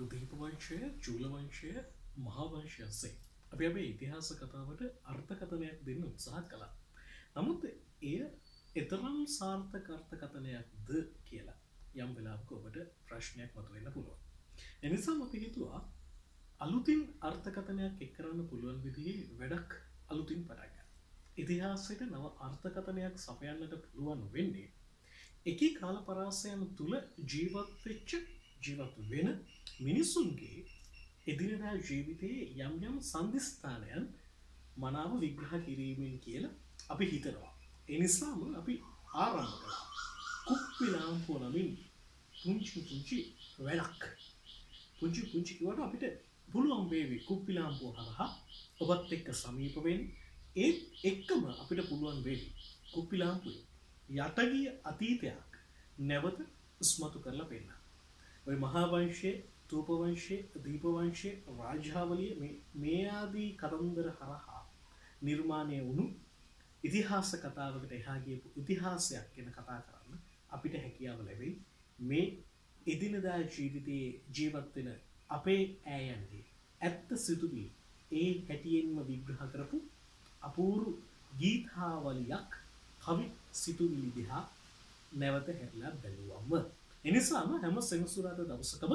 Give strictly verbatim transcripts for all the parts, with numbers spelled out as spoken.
දීප වංශය, චූල වංශය, මහා වංශය අස්සේ අපි අපේ ඉතිහාස කතාවට අර්ථකථනයක් දෙන්න උත්සාහ කළා. නමුත් එය එතරම් සාර්ථක අර්ථකථනයක්ද කියලා යම් වෙලාවක ඔබට ප්‍රශ්නයක් මතුවෙන්න පුළුවන්. එනිසා අපි හිතුවා අලුතින් අර්ථකථනයක් එක් කරන්න පුළුවන් විදිහේ වැඩක් අලුතින් පටන් ගන්න. ඉතිහාසයට නව අර්ථකථනයක් සපයන්නට පුළුවන් වෙන්නේ එකී කාල පරාසයන් තුල ජීවත් වෙච්ච ජීවත් වෙන මිනිසුන්ගේ එදිනෙදා ජීවිතයේ යම් යම් සන්දිස්ථානයන් මනාව විග්‍රහ කිරීමෙන් කියලා අපි හිතනවා. ඒ නිසාම අපි ආරම්භ කළා. කුප්පිලාම්පුව නමින් පුංචි පුංචි වැඩක්. පුංචි පුංචි කිව්වට අපිට පුළුවන් වේවි කුප්පිලාම්පුව හරහා ඔබත් එක්ක සමීප වෙන්න. ඒත් එක්කම අපිට පුළුවන් වේවි කුප්පිලාම්පුවේ යට ගිය අතීතයක් නැවත ඉස්මතු කරලා පෙන්නන්න. ඔය මහා වංශයේ, තූප වංශයේ, දීප වංශයේ, රාජාවලිය මේ මේ ආදී කතන්දර හරහා නිර්මාණය වුණු ඉතිහාස කතාවකට එහා ගියපු ඉතිහාසයක් ගැන කතා කරන්න අපිට හැකියාව ලැබෙයි. මේ එදිනදා ජීවිතයේ ජීවත් වෙන අපේ ඈයන්ගේ ඇත්ත සිදුවීම් ඒ හැටියෙන්ම විග්‍රහ කරපු අපූර්ව ගීතාවලියක් කවි සිතුවිලි දිහා නැවත හැරිලා බැලුවම එනිසාම හැම සෙනසුරාදා දවසකම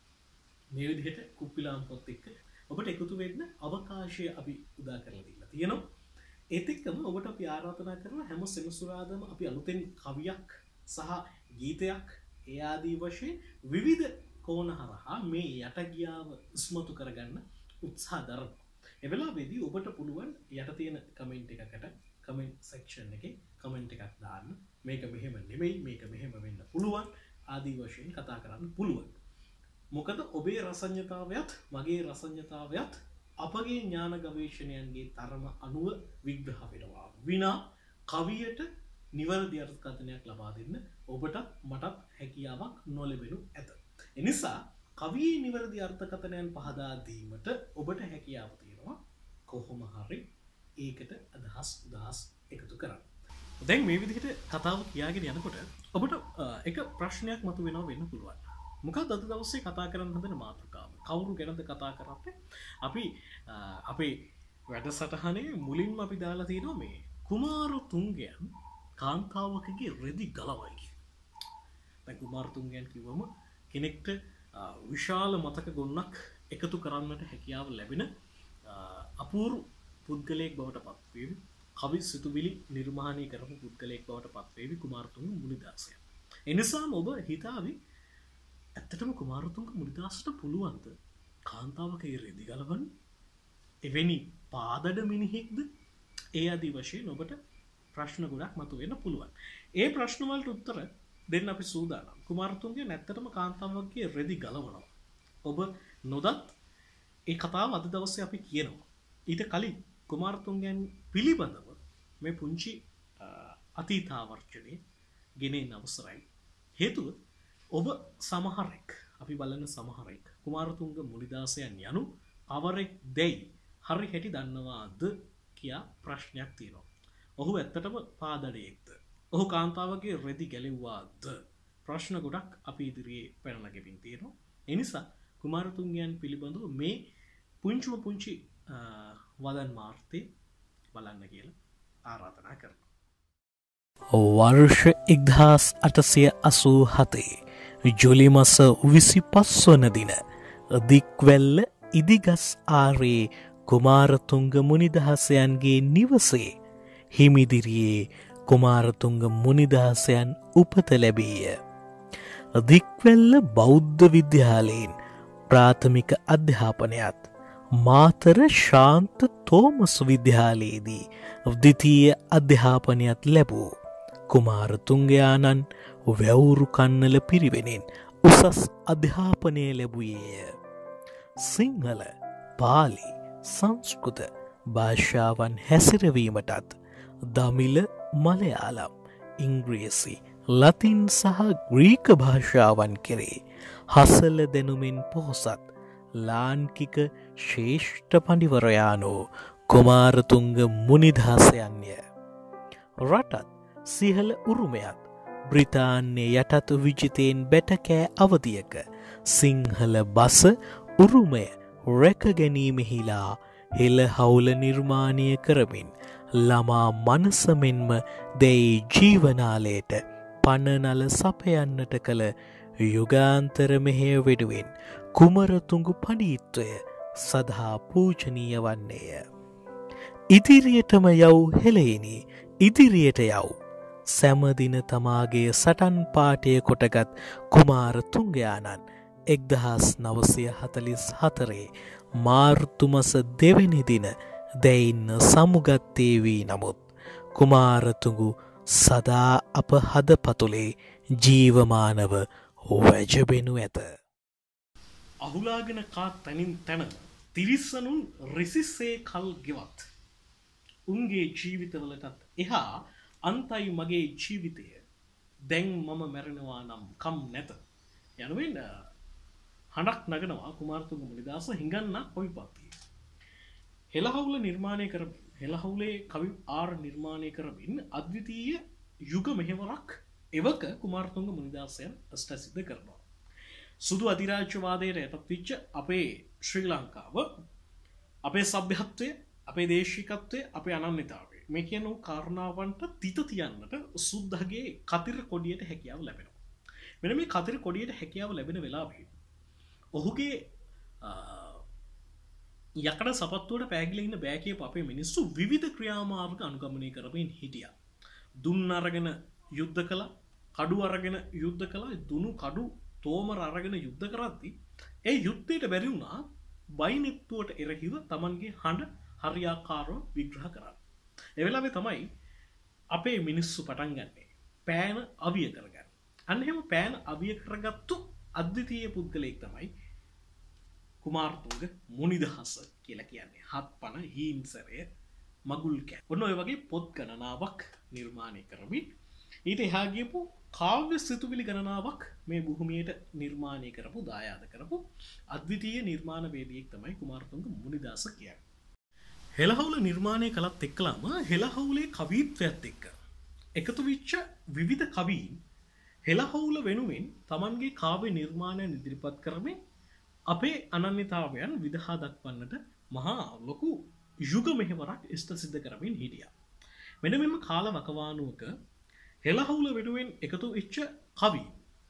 මේ විදිහට කුප්පිලාම්පොත් එක්ක ඔබට එකතු වෙන්න අවකාශය අපි උදා කරලා දීලා තියෙනවා. ඒත් එක්කම ඔබට අපි ආරාධනා කරනවා හැම සෙනසුරාදාම අපි අලුතෙන් කවියක් සහ ගීතයක් ඒ ආදී වශයෙන් විවිධ කෝණ හරහා මේ යට ගියාව ඉස්මතු කරගන්න උත්සාහ දරනවා. ඒ වෙලාවේදී ඔබට පුළුවන් යට තියෙන කමෙන්ට් එකකට කමෙන්ට් සෙක්ෂන් එකේ කමෙන්ට් එකක් දාන්න. මේක මෙහෙම නෙමෙයි, මේක මෙහෙම වෙන්න පුළුවන් ආදී වශයෙන් කතා කරන්න පුළුවන්. මොකද ඔබේ රසඥතාවයත් මගේ රසඥතාවයත් අපගේ ඥාන ගවේෂණයන්ගේ තරම අනුව විග්‍රහ වෙනවා. විනා කවියට නිවැරදි අර්ථකථනයක් ලබා දෙන්න ඔබට මටත් හැකියාවක් නොලැබෙනු ඇත. එනිසා කවියේ නිවැරදි අර්ථකථනයන් පහදා දීමට ඔබට හැකියාව තියෙනවා. කොහොම හරි ඒකට අදහස් උදහස් එකතු කරන්න. දැන් මේ විදිහට කතාව කියාගෙන යනකොට ඔබට එක ප්‍රශ්නයක් මතුවෙනවා වෙන්න පුළුවන්. මොකක්ද අද දවසේ කතා කරන්න හදන මාතෘකාව? කවුරු ගැනද කතා කරන්නේ? අපි අපේ වැඩසටහනේ මුලින්ම අපි දාලා තියෙනවා මේ කුමාරතුංගයන් කාන්තාවකගේ රෙදි ගලවයි කියන. දැන් කුමාරතුංගයන් කිව්වම කෙනෙක්ට විශාල මතක ගොන්නක් එකතු කරන්නට හැකියාව ලැබෙන අපූර්ව පුද්ගලයෙක් බවට පත්වේවි. කවි සිතුවිලි නිර්මාණය කරපු පුද්ගලයෙක් බවට පත්වේවි කුමාරතුංග මුනිදාසයන්. එනිසාම ඔබ හිතාවි ඇත්තටම කුමාරතුංග මුනිදාසට පුළුවන්ද කාන්තාවකගේ රෙදි ගලවන්න? එවැනි පාදඩ මිනිහෙක්ද? ඒ ආදී වශයෙන් ඔබට ප්‍රශ්න ගොඩක් මතුවෙන්න පුළුවන්. ඒ ප්‍රශ්න වලට උත්තර දෙන්න අපි සූදානම්. කුමාරතුංගයන් ඇත්තටම කාන්තාවකගේ රෙදි ගලවනවා. ඔබ නොදත් ඒ කතාව අද දවසේ අපි කියනවා. ඊට කලින් කුමාරතුංගයන් පිළිබඳව මේ පුංචි අතීතාවර්ජනයේ ගෙනෙන අවසරයි. හේතුව ඔබ සමහරෙක් අපි බලන සමහරෙක් කුමාරතුංග මුනිදාසයන් යනු අවරෙක් දෙයි හරි හැටි දන්නවාද කියා ප්‍රශ්නයක් තියෙනවා. ඔහු ඇත්තටම පාදඩයෙක්ද? ඔහු කාන්තාවගේ රෙදි ගැලෙව්වාද? ප්‍රශ්න ගොඩක් අපි ඉදිරියේ පැනලා ගෙමින් තියෙනවා. ඒ නිසා කුමාරතුංගයන් පිළිබඳව මේ පුංචිම පුංචි වදන් මාර්තේ බලන්න කියලා ආරාධනා කරනවා. වර්ෂ එක්දහස් අටසිය අසූ හතේ ජුලි මස විසිපස් වන දින දික්වැල්ල ඉදිගස් ආරේ කුමාරතුංග මුනිදාසයන්ගේ නිවසේ හිමිදිරියේ කුමාරතුංග මුනිදාසයන් උපත ලැබීය. දික්වැල්ල බෞද්ධ විද්‍යාලයෙන් ප්‍රාථමික අධ්‍යාපනයත් මාතර ශාන්ත තෝමස් විද්‍යාලයේදී ද්විතීය අධ්‍යාපනයත් ලැබූ කුමාරතුංගයාණන් වැවුරු කන්නල පිරිවෙනෙන් උසස් අධ්‍යාපනය ලැබුයේය. සිංහල, පාලි, සංස්කෘත භාෂාවන් හැසිරවීමටත් දමිළ, මලයාලම්, ඉංග්‍රීසි, ලතින් සහ ග්‍රීක භාෂාවන් කෙරේ හසල දැනුමෙන් පොහොසත් ලාංකික ශ්‍රේෂ්ඨ පඬිවරයාණෝ කුමාරතුංග මුනිදාසයන්ය. රටත් සිහල උරුමයත් බ්‍රිතාන්‍ය යටත් විජිතයෙන් බැටකෑ අවධියක සිංහල බස උරුමය රැකගැනීමෙහිලා හෙළ හවුල නිර්මාණය කරමින් ළමා මනසමෙන්ම දෙයි ජීවනාලයට පණනල සපයන්නට කළ යුගාන්තර මෙහෙය වෙනුවෙන් කුමරතුංගු පඬිත්වය සදහා පූජනීය වන්නේය. ඉදිරියටම යව් හෙළයෙනි ඉදිරියට යව්. සැමදින තමාගේ සටන් පාඨය කොටගත් කුමාරතුංගයාණන් එක්දහස් නවසිය හතළිස් හතරේ මාර්තු මස දෙවැනි දින දැයින්න සමුගත්තේ වී නමුත් කුමාරතුංගු සදා අප හදපතුලේ ජීවමානව වැජබෙනු ඇත. අහුලාගෙන කා තැනින් තැන තිරිස්සනුන් රිසිස්සේ කල් ගෙවත්. උන්ගේ ජීවිතවලටත් එහා අන්තයි මගේ ජීවිතය දැන් මම මැරෙනවා නම් කම් නැත. යනුවෙන් හඬක් නගනවා කුමාරතුංග මුනිදාස හිඟන්නා කොවිපත්තිය. හෙළහවුල නිර්මාණය කරමින් හෙළහවුලේ කවි ආර් නිර්මාණය කරමින් අද්විතීය යුග මෙහෙවරක් එවක කුමාරතුංග මුනිදාසයන් අෂ්ට සිද්ධ කරනවා. සුදු අධිරාජ්‍යවාදයට යටත් වෙච්ච අපේ ශ්‍රී ලංකාව අපේ සભ્યත්වය අපේ දේශිකත්වය අපේ අනන්‍යතාවය මේ කියන කාරණාවන්ට තිත තියන්නට සුද්දගේ කතිර කොඩියට හැකියාව ලැබෙනවා. මෙන්න මේ කතිර කොඩියට හැකියාව ලැබෙන වෙලාවේ ඔහුගේ යකඩ සපත්තුවට පැගිලා ඉන්න බෑ කියපු අපේ මිනිස්සු විවිධ ක්‍රියාමාර්ග අනුගමනය කරමින් හිටියා. දුන්න අරගෙන යුද්ධ කළා, කඩු අරගෙන යුද්ධ කළා, දුනු කඩු තෝමර අරගෙන යුද්ධ කරද්දී ඒ යුද්ධයට බැරි වුණා බයිනෙත්තුවට එරෙහිව Tamanගේ හඬ හරියාකාරව විග්‍රහ කරන්න. ඒ වෙලාවේ තමයි අපේ මිනිස්සු පටන් ගන්නේ පෑන අවිය කරගන්න. අන්න එහෙම පෑන අවිය කරගත්තු අද්විතීය පුද්ගලයෙක් තමයි කුමාරතුංග මුනිදහස කියලා කියන්නේ. හත්පන හීන්සරය මගුල් කෑ. ඔන්න ඔය වගේ පොත් ගණනාවක් නිර්මාණය කරමින් ඊට එහා ගියපු කාව්‍ය සිතුවිලි ගණනාවක් මේ භූමියට නිර්මාණය කරපු දායාද කරපු අද්විතීය නිර්මාණවේදියෙක් තමයි කුමාරතුංග මුනිදාස කියන්නේ. හෙළහවුල නිර්මාණය කළත් එක්කලාම හෙළහවුලේ කවීත්වයත් එක්ක එකතු වෙච්ච විවිධ කවීන් හෙළහවුල වෙනුවෙන් Tamanගේ කාව්‍ය නිර්මාණයන් ඉදිරිපත් කරමින් අපේ අනන්‍යතාවයන් විදහා දක්වන්නට මහා ලොකු යුග මෙහෙවරක් ඉෂ්ට සිද්ධ කරමින් හිටියා. මෙන්න මෙම කාල වකවානුවක හෙළහවුල වෙනුවෙන් එකතු වෙච්ච කවීන්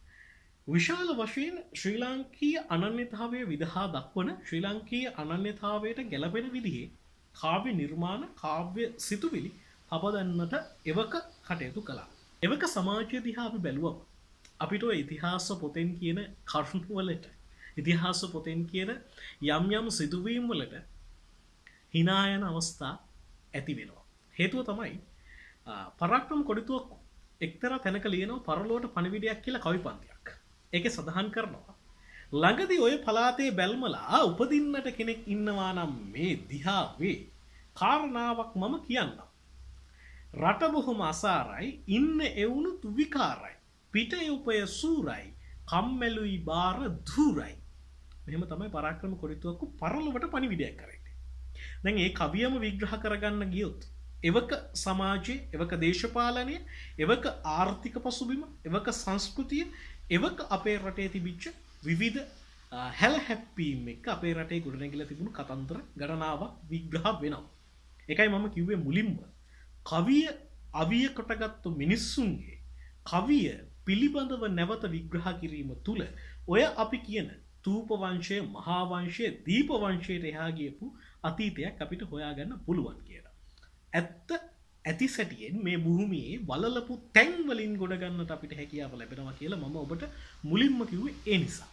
විශාල වශයෙන් ශ්‍රී ලාංකීය අනන්‍යතාවය විදහා දක්වන ශ්‍රී ලාංකීය අනන්‍යතාවයට ගැලපෙන විදිහේ කාව්‍ය නිර්මාණ කාව්‍ය සිතුවිලි හපදන්නට එවක කටයුතු කළා. එවක සමාජය දිහා අපි බැලුවම අපිට ඔය ඉතිහාස පොතෙන් කියන කරුණු වලට ඉතිහාස පොතෙන් කියන යම් යම් සිදුවීම් වලට hina යන අවස්ථා ඇති වෙනවා. හේතුව තමයි පරාක්‍රම කොඩිතුවක් එක්තරා තැනක ලියනවා පරලොවට පණිවිඩයක් කියලා කවි පන්තියක්. ඒකේ සඳහන් කරනවා ළඟදී ඔය පලාතේ බැල්මලා උපදින්නට කෙනෙක් ඉන්නවා නම් මේ දිහාවේ කාරණාවක් මම කියන්නම්. රට බොහොම අසාරයි ඉන්න එවුණු තුවිකාරයි පිටේ උපය සූරයි කම්මැලුයි බාර ධූරයි. මෙහෙම තමයි පරාක්‍රම කොරිතුවක්ක පරලොවට පණිවිඩයක් කරන්නේ. දැන් ඒ කවියම විග්‍රහ කරගන්න ගියොත් එවක සමාජයේ එවක දේශපාලනය එවක ආර්ථික පසුබිම එවක සංස්කෘතිය එවක අපේ රටේ තිබිච්ච විවිධ හැල හැප්පීම් එක්ක අපේ රටේ ගොඩනැගිලා තිබුණු කතන්දර ගණනාවක් විග්‍රහ වෙනවා. ඒකයි මම කිව්වේ මුලින්ම කවිය අවිය කොටගත්තු මිනිස්සුන්ගේ කවිය පිළිබඳව නැවත විග්‍රහ කිරීම තුළ ඔය අපි කියන තූප වංශය, මහා වංශය, දීප වංශයට එහා ගියපු අතීතයක් අපිට හොයාගන්න පුළුවන් කියලා. ඇත්ත ඇති සැටියෙන් මේ භූමියේ වලලපු තැන් වලින් ගොඩ ගන්නට අපිට හැකියාව ලැබෙනවා කියලා මම ඔබට මුලින්ම කිව්වේ ඒ නිසා.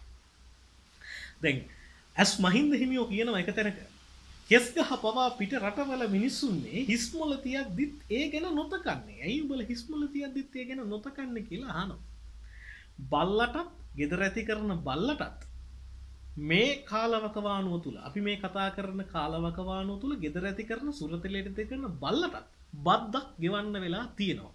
දැන් ඇස් මහින්ද හිමියෝ කියනවා එක තැනක කෙස් ගහ පවා පිට රටවල මිනිස්සුන්නේ හිස්මොල තියද්දිත් ඒ ගැන නොතකන්නේ. ඇයි උඹලා හිස්මොල තියද්දිත් ඒ ගැන නොතකන්නේ කියලා අහනවා. බල්ලටත් ගෙදර ඇති කරන බල්ලටත් මේ කාලවකවානුව තුල අපි මේ කතා කරන කාලවකවානුව තුල ගෙදර ඇති කරන සුරතලයට ඇති කරන බල්ලටත් බද්දක් ගෙවන්න වෙලා තියෙනවා.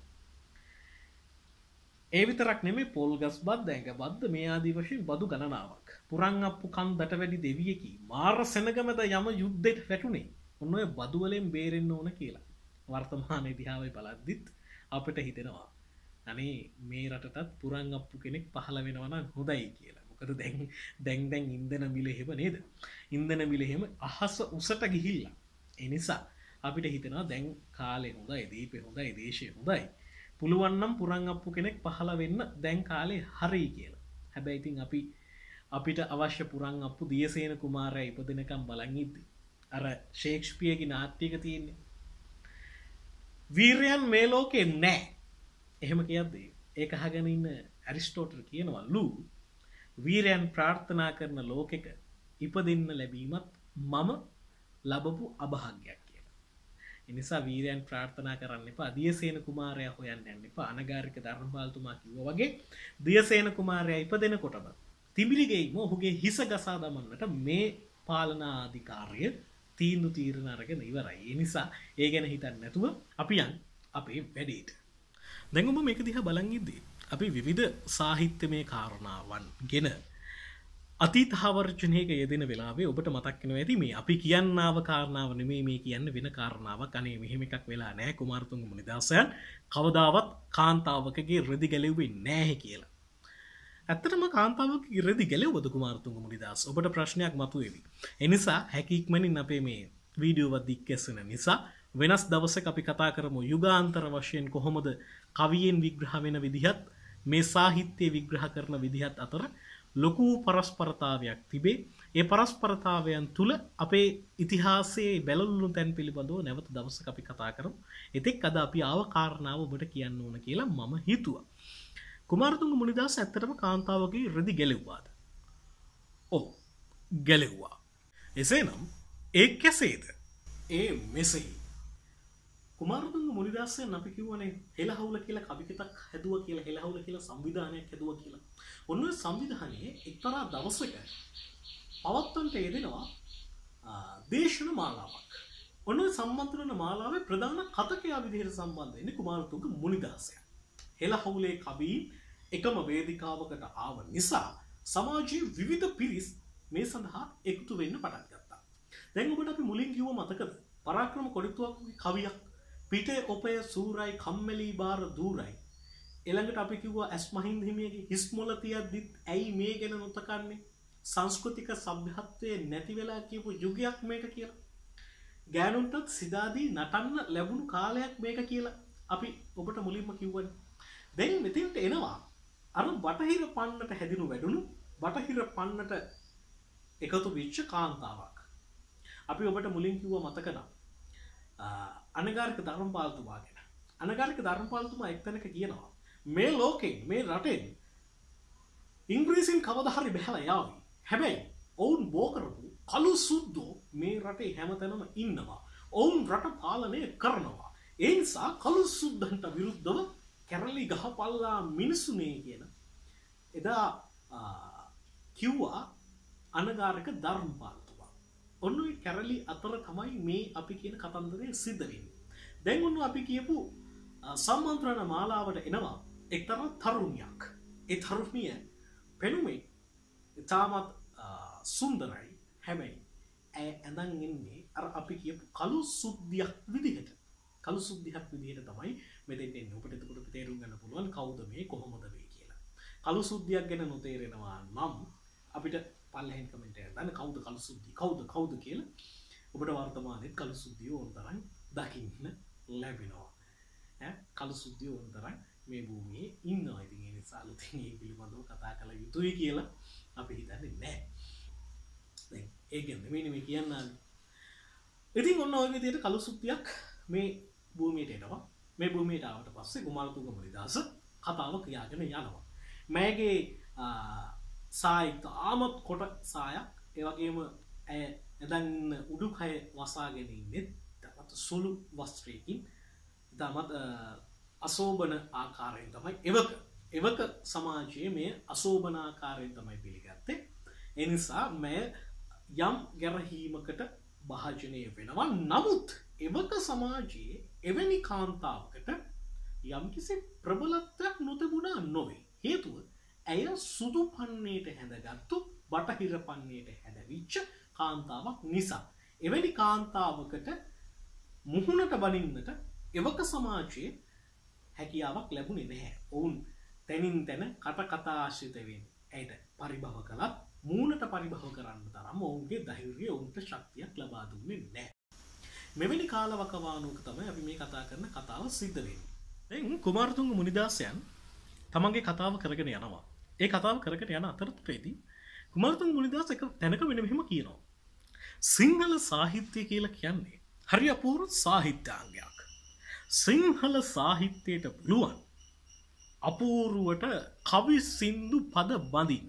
ඒ විතරක් නෙමෙයි පොල් ගස් බද්ද ඇඟ බද්ද මේ ආදී වශයෙන් බදු ගණනාවක්. පුරන් අප්පු කන්දට වැඩි දෙවියෙකි මාර සෙනගමද යම යුද්ධෙට වැටුනේ. ඔන්න ඔය බදු වලින් බේරෙන්න ඕන කියලා. වර්තමාන ඉතිහාසය බලද්දිත් අපිට හිතෙනවා අනේ මේ රටටත් පුරන් අප්පු කෙනෙක් පහළ වෙනවා නම් හොඳයි කියලා. මොකද දැන් දැන් දැන් ඉන්ධන මිල එහෙම නේද? ඉන්ධන මිල එහෙම අහස උසට ගිහිල්ලා. ඒ නිසා අපිට හිතෙනවා දැන් කාලේ හොඳයි, දීපේ හොඳයි, දේශේ හොඳයි. පුළුවන් නම් පුරන් අප්පු කෙනෙක් පහළ වෙන්න දැන් කාලේ හරි කියලා. හැබැයි ඉතින් අපි අපිට අවශ්‍ය පුරන් අප්පු දියසේන කුමාරයා ඉපදෙනකම් බලන් ඉද්දි අර ෂේක්ස්පියර්ගේ නාට්‍යයක තියෙන්නේ වීරයන් මේ ලෝකේ නැහැ. එහෙම කියද්දී ඒක අහගෙන ඉන්න ඇරිස්ටෝටල් කියනවා ලු වීරයන් ප්‍රාර්ථනා කරන ලෝකෙක ඉපදෙන්න ලැබීමත් මම ලබපු අභාග්‍යයක් කියලා. ඒ නිසා වීරයන් ප්‍රාර්ථනා කරන්න එපා. දියසේන කුමාරයා හොයන්න යන්න එපා. අනගාരിക ධර්මපාලතුමා කිව්වා වගේ දියසේන කුමාරයා ඉපදෙනකොටම තිඹිලිගෙයිම ඔහුගේ හිස ගසා දමන්නට මේ පාලනාධිකාරිය තීන්දුව తీරන අරගෙන ඉවරයි. ඒ නිසා ඒ ගැන හිතන්නේ නැතුව අපි යන් අපේ වැඩේට. දැන් ඔබ මේක දිහා බලන් ඉද්දී අපි විවිධ සාහිත්‍යමය කාරණාවන් ගෙන අතීතවර්ජනයක යෙදෙන වෙලාවේ ඔබට මතක් වෙනවා ඇති මේ අපි කියන්නාව කාරණාව නෙමෙයි මේ කියන්නේ වෙන කාරණාවක්. අනේ මෙහෙම එකක් වෙලා නැහැ කුමාරතුංග මුනිදාසයන් කවදාවත් කාන්තාවකගේ රෙදි ගැලෙව්වේ නැහැ කියලා. ඇත්තටම කාන්තාවකගේ රෙදි ගැලෙව්වද කුමාරතුංග මුනිදාස? ඔබට ප්‍රශ්නයක් මතුවේවි. ඒ නිසා හැකියක්මනින් අපේ මේ වීඩියෝව දික්කැසෙන නිසා වෙනස් දවසක අපි කතා කරමු යුගාන්තර වශයෙන් කොහොමද කවියෙන් විග්‍රහ වෙන විදිහත් මේ සාහිත්‍ය විග්‍රහ කරන විදිහත් අතර ලොකු පරස්පරතාවයක් තිබේ. ඒ පරස්පරතාවයන් තුල අපේ ඉතිහාසයේ බැලුණු තැන් පිළිබඳව නැවත දවසක අපි කතා කරමු. එතෙක් අද අපි ආව කාරණාව ඔබට කියන්න ඕන කියලා මම හිතුවා. කුමාරතුංග මුනිදාස ඇත්තටම කාන්තාවගේ රෙදි ගැලෙව්වාද? ඔව් ගැලෙව්වා. එසේනම් ඒ කෙසේද? ඒ මෙසේ. කුමාරතුංග මුනිදාසයන් අපි කිව්වනේ හෙළහවුල කියලා කවිකතක් හැදුවා කියලා, හෙළහවුල කියලා සංවිධානයක් හැදුවා කියලා. ඔන්න ඔය සංවිධානයේ එක්තරා දවසක පවත්වන්නට යෙදෙනවා දේශන මාලාවක්. ඔන්න ඔය සම්මන්ත්‍රණ මාලාවේ ප්‍රධාන කතකයා විදිහට සම්බන්ධ වෙන්නේ කුමාරතුංග මුනිදාසයන්. හෙළහවුලේ කවීන් එකම වේදිකාවකට ආව නිසා සමාජයේ විවිධ පිරිස් මේ සඳහා එකතු වෙන්න පටන් ගත්තා. දැන් ඔබට අපි මුලින් කිව්ව මතකද? පරාක්‍රම කොඩිතුවක්ගේ කවියක් පිටේ ඔපය සූරයි කම්මැලි බාර දූරයි. ඊළඟට අපි කිව්වා ඇස් මහින්ද හිමියගේ හිස්මොල තියද්දිත් ඇයි මේ ගැන නොතකන්නේ? සංස්කෘතික සભ્યත්වයේ නැති වෙලා කියපු යුගයක් මේක කියලා. ගෑනුන්ටත් සිතාදී නටන්න ලැබුණු කාලයක් මේක කියලා අපි ඔබට මුලින්ම කිව්වනේ. දැන් මෙතෙන්ට එනවා අර බටහිර පන්නට හැදිනු වැඩුණු බටහිර පන්නට එකතු වෙච්ච කාන්තාවක්. අපි ඔබට මුලින් කිව්වා මතකද? අනගාരിക ධර්මපාලතුමා ගැන. අනගාരിക ධර්මපාලතුමා එක්තැනක කියනවා මේ ලෝකෙන් මේ රටෙන් ඉංග්‍රීසින් කවදා හරි බහැලා යාවි. හැබැයි ඔවුන් බෝ කරපු කළු සුද්දෝ මේ රටේ හැමතැනම ඉන්නවා. ඔවුන් රට පාලනය කරනවා. ඒ නිසා කළු සුද්දන්ට විරුද්ධව කැරලි ගහපල්ලා මිනිසුනේ කියන එදා කිව්වා අනගාരിക ධර්මපාලතුමා. ඔන්න ඔය කැරලි අතර තමයි මේ අපි කියන කතන්දරය සිද්ධ වෙන්නේ. දැන් ඔන්න අපි කියපු සම්මන්ත්‍රණ මාලාවට එනවා එක්තරා තරුණියක්. ඒ තරුණිය පෙනුමේ ඉතාමත් සුන්දරයි. හැබැයි ඇය ඇඳන් ඉන්නේ අර අපි කියපු කළු සුද්දියක් විදිහට. කළු සුද්දියක් විදිහට තමයි මෙතෙන් එන්නේ. ඔබට එතකොට තේරුම් ගන්න පුළුවන් කවුද මේ කොහොමද මේ කියලා. කළු සුද්දියක් ගැන නොතේරෙනවා නම් අපිට පල්ලෙහෙන් කමෙන්ට් එකක් දාන්න කවුද කළු සුද්දි කවුද කවුද කියලා. ඔබට වර්තමානයේ කළු සුද්දිය ඕනතරම් දකින්න ලැබෙනවා. ඈ කළු සුද්දිය ඕනතරම් මේ භූමියේ ඉන්නවා. ඉතින් ඒ නිසා අලුතින් මේ පිළිබඳව කතා කළ යුතුයි කියලා අපි හිතන්නේ නැහැ. දැන් ඒක නෙමෙයි මේ කියන්නේ. ඉතින් ඔන්න ඔය විදිහට කළු සුද්දියක් මේ භූමියට එනවා. මේ භූමියට ආවට පස්සේ කුමාරතුංග මුනිදාස කතාව කියාගෙන යනවා. මෑගේ සායි තාමත් කොට සායක් ඒ වගේම ඇය එදන් උඩුකය වසාගෙන ඉන්නේ තවත් සුළු වස්ත්‍රයකින් තමත් අශෝභන ආකාරයෙන් තමයි එවක එවක සමාජයේ මේ අශෝභන ආකාරයෙන් තමයි පිළිගත්තේ. ඒ නිසා මේ යම් ගැරහීමකට භාජනය වෙනවා. නමුත් එවක සමාජයේ එවැනි කාන්තාවකට යම්කිසි ප්‍රබලත්වයක් නොතිබුණා නොවේ. හේතුව ඇය සුදු පන්නේට හැඳගත්තු බටහිර පන්නේට හැදවිච්ච කාන්තාවක් නිසා. එවැනි කාන්තාවකට මුහුණට බනින්නට එවක සමාජයේ හැකියාවක් ලැබුණේ නැහැ. ඔවුන් තැනින් තැන කට කතා ආශ්‍රිත වෙන්නේ. ඇයට පරිභව කළත් මූණට පරිභව කරන්න තරම් ඔවුන්ගේ ධෛර්යය ඔවුන්ට ශක්තියක් ලබා දුන්නේ නැහැ. මෙවැනි කාලවකවානුවක තමයි අපි මේ කතා කරන කතාව සිද්ධ වෙන්නේ. දැන් කුමාරතුංග මුනිදාසයන් තමන්ගේ කතාව කරගෙන යනවා. ඒ කතාව කරගෙන යන අතරතුරේදී කුමාරතුංග මුනිදාස එක තැනක මෙන්න මෙහෙම කියනවා. සිංහල සාහිත්‍යය කියලා කියන්නේ හරි අපූර්ව සාහිත්‍යාංගයක්. සිංහල සාහිත්‍යයට පුළුවන් අපූර්වට කවි සින්දු පද බඳින්න.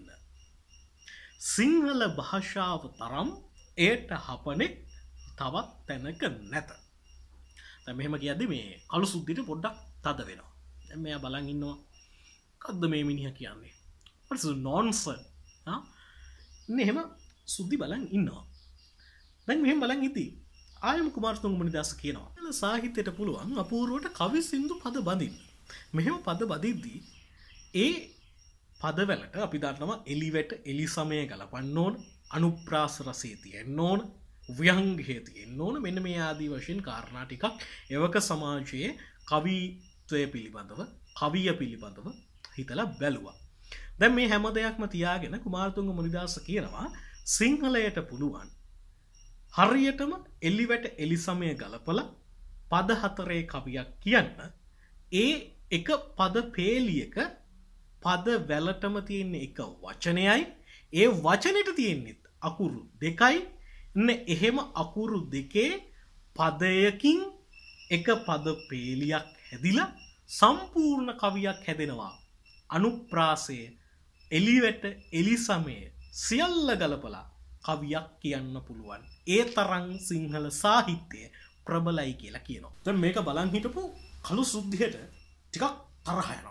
සිංහල භාෂාව තරම් එයට හපනෙක් තවත් තැනක නැත. දැන් මෙහෙම කියද්දි මේ කළු සුද්දිට පොඩ්ඩක් තද වෙනවා. දැන් මෙයා බලන් ඉන්නවා. මොකද්ද මේ මිනිහා කියන්නේ? what's nonsense? හා? ඉන්නේ එහෙම සුද්දි බලන් ඉන්නවා. දැන් මෙහෙම බලන් ඉදී ආයම කුමාරතුංග මුනිදාස කියනවා. සිංහල සාහිත්‍යයට පුළුවන් අපූර්වට කවි සින්දු පද බඳින්න. මෙහෙම පද බදිද්දී ඒ පදවලට අපි දන්නවා එලිවැට එලි සමය ගලපන්න ඕන, අනුප්‍රාස රසය තියෙන්න ඕන, ව්‍යංගය තියෙන්න ඕන. මෙන්න මේ ආදී වශයෙන් කාරණා ටිකක් එවක සමාජයේ කවිත්වය පිළිබඳව, කවිය පිළිබඳව හිතලා බැලුවා. දැන් මේ හැම දෙයක්ම තියාගෙන කුමාරතුංග මුනිදාස කියනවා සිංහලයට පුළුවන් හරියටම එලිවැට එලි සමය ගලපලා පද හතරේ කවියක් කියන්න. ඒ එක පද පේලියක පද වැලටම තියෙන එක වචනයයි, ඒ වචනෙට තියෙන්නේ අකුරු දෙකයි. න එහෙම අකුරු දෙකේ පදයකින් එක පද පේලියක් හැදිලා සම්පූර්ණ කවියක් හැදෙනවා. අනුප්‍රාසය, එලිවැට එලි සමය සියල්ල ගලපලා කවියක් කියන්න පුළුවන්. ඒ තරම් සිංහල සාහිත්‍යය ප්‍රබලයි කියලා කියනවා. දැන් මේක බලන් හිටපු කළු සුද්දියට ටිකක් තරහ යනවා.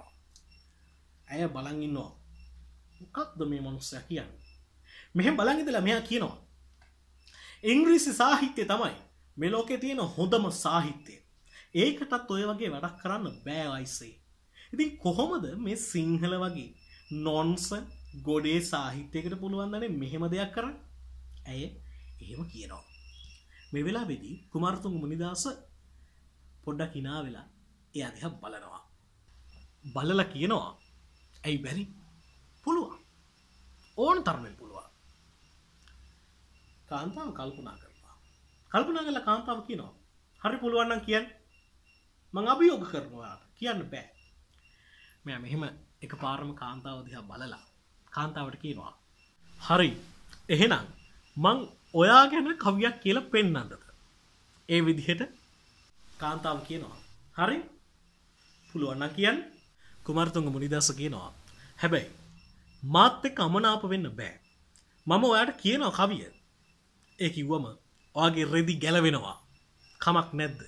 ඇය බලන් ඉන්නවා. මොකක්ද මේ මනුස්සයා කියන්නේ? මෙහෙම බලන් ඉඳලා මෙයා කියනවා ඉංග්‍රීසි සාහිත්‍යය තමයි මේ ලෝකේ තියෙන හොඳම සාහිත්‍යය. ඒකටත් ඔය වගේ වැඩක් කරන්න බෑ අයිසේ. ඉතින් කොහොමද මේ සිංහල වගේ නොන්සන් ගොඩේ සාහිත්‍යයකට පුළුවන් දන්නේ මෙහෙම දෙයක් කරන්න? ඇය එහෙම කියනවා. මේ වෙලාවේදී කුමාරතුංග මුනිදාස පොඩ්ඩක් hina වෙලා එයා දිහා බලනවා. බලලා කියනවා ඇයි බැරි? පුළුවන්. ඕන තරමෙන් පුළුවන්. කාන්තාව කල්පනා කරනවා. කල්පනා කරලා කාන්තාව කියනවා හරි පුළුවන් නම් කියන්න. මං අභියෝග කරනවා. කියන්න බෑ. මෙයා මෙහෙම එකපාරම කාන්තාව දිහා බලලා කාන්තාවට කියනවා හරි එහෙනම් මං ඔයා ගැන කවියක් කියලා පෙන්නන්නද? ඒ විදිහට කාන්තාව කියනවා හරි පුළුවන් නම් කියන්න. කුමාරතුංග මුනිදාස කියනවා හැබැයි මාත් එක්ක අමනාප වෙන්න බෑ. මම ඔයාට කියනවා කවිය. ඒ කිව්වම ඔයාගේ රෙදි ගැලවෙනවා. කමක් නැද්ද?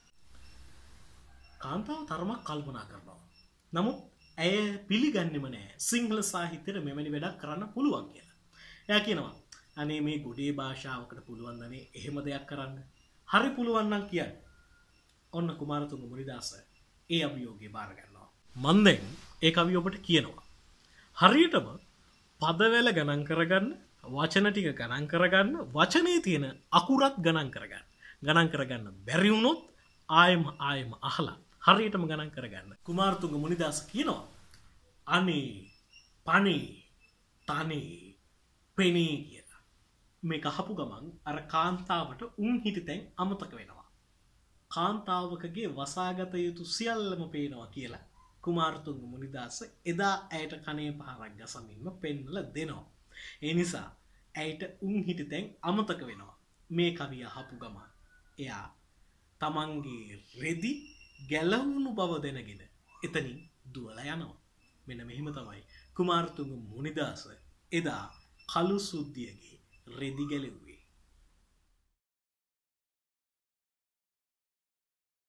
කාන්තාව තරමක් කල්පනා කරනවා. නමුත් ඇය පිළිගන්නෙම නෑ සිංහල සාහිත්‍යයට මෙවැනි වැඩක් කරන්න පුළුවන් කියලා. එයා කියනවා අනේ මේ ගොඩේ භාෂාවකට පුළුවන් දනේ එහෙම දෙයක් කරන්න. හරි පුළුවන් නම් කියන්න. ඔන්න කුමාරතුංග මුනිදාස ඒ අභියෝගේ බාර ගන්නවා. මන් දැන් ඒ කවිය ඔබට කියනවා. හරියටම පදවැල ගණන් කරගන්න, වචන ටික ගණන් කරගන්න, වචනේ තියෙන අකුරත් ගණන් කරගන්න. ගණන් කරගන්න බැරි වුණොත් ආයෙම ආයෙම අහලා හරියටම ගණන් කරගන්න. කුමාරතුංග මුනිදාස කියනවා අනේ පනේ තනේ පෙනේ කියලා. මේක අහපු ගමන් අර කාන්තාවට උන් හිටිතෙන් අමතක වෙනවා. කාන්තාවකගේ වසාගත යුතු සියල්ලම පේනවා කියලා කුමාරතුංග මුනිදාස එදා ඇයට කනේ පහරක් ගසමින්ම පෙන්නලා දෙනවා. ඒ නිසා ඇයට උන් හිටිතෙන් අමතක වෙනවා. මේ කවිය අහපු ගමන් එයා තමන්ගේ රෙදි ගැලවුණු බව දැනගෙන එතනින් දුවලා යනවා. මෙන්න මෙහිම තමයි කුමාරතුංග මුනිදාස එදා කළු සුද්දියගේ රෙදි ගැලෙව්වේ.